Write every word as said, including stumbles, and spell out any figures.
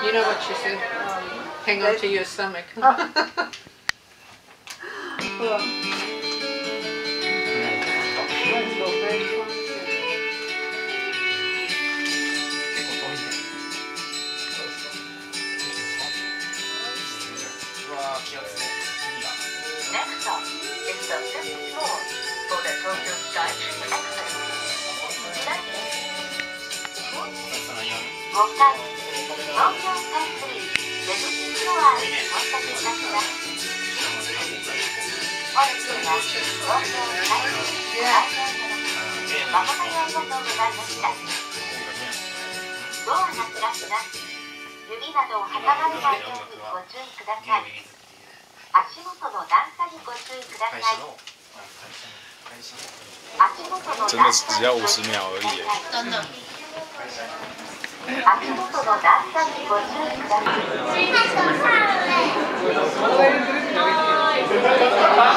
You know what she said? Hang on to your stomach. Next stop is the fifth floor for the Tokyo Skytree Express. ごかい、東京スカイツリーレブンフロアに到着いたします。本日は東京スカイツリーご来場いただき誠にありがとうございました。ドアが開きます。指などを挟まれないようにご注意ください。足元の段差にご注意ください。足元の真的只要五十秒而已。 真的。 足元の段差にご注意ください。